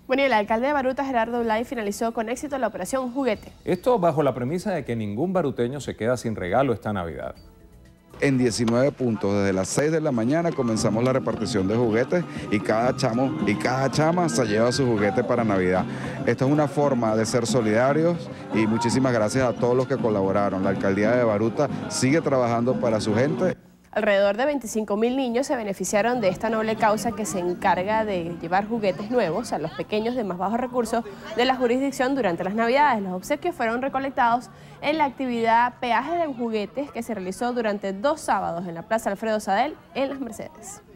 Bueno, y el alcalde de Baruta, Gerardo Blay, finalizó con éxito la operación Juguete. Esto bajo la premisa de que ningún baruteño se queda sin regalo esta Navidad. En 19 puntos, desde las 6 de la mañana comenzamos la repartición de juguetes y cada chamo y cada chama se lleva su juguete para Navidad. Esto es una forma de ser solidarios y muchísimas gracias a todos los que colaboraron. La alcaldía de Baruta sigue trabajando para su gente. Alrededor de 25.000 niños se beneficiaron de esta noble causa que se encarga de llevar juguetes nuevos a los pequeños de más bajos recursos de la jurisdicción durante las Navidades. Los obsequios fueron recolectados en la actividad Peaje de Juguetes que se realizó durante 2 sábados en la Plaza Alfredo Sadel en Las Mercedes.